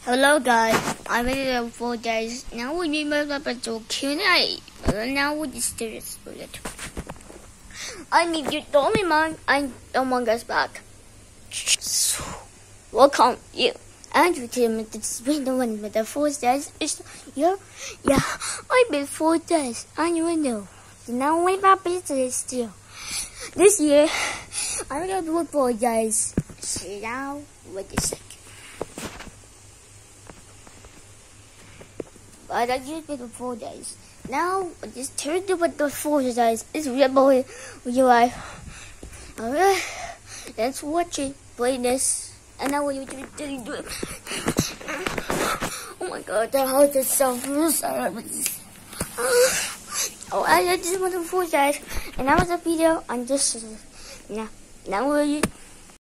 Hello guys, I'm ready to 4 days. Now we need to do Q&A. Now we just do this for it. I need you to me man and Among Us back. Welcome you. Andrew Tim this window one with the 4 days is yeah. I've been 4 days and you know. Now we are busy still. This year I'm gonna do 4 days. See now wait a second. But I just did 4 days. Now I just turned to the 4 days. It's real boy with your life. Alright, let's watch it. Play this. And now what you do it. Oh my god, that house is so sorry. Oh, I just want to 4 days. And that was a video on this. Now will you